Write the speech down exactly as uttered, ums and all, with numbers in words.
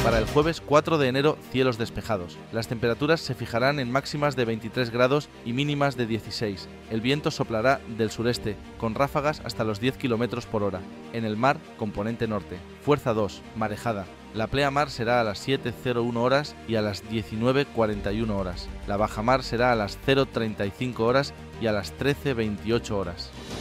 Para el jueves cuatro de enero, cielos despejados. Las temperaturas se fijarán en máximas de veintitrés grados y mínimas de dieciséis. El viento soplará del sureste, con ráfagas hasta los diez kilómetros por hora. En el mar, componente norte. Fuerza dos, marejada. La pleamar será a las siete cero uno horas y a las diecinueve cuarenta y uno horas. La bajamar será a las cero treinta y cinco horas y a las trece veintiocho horas.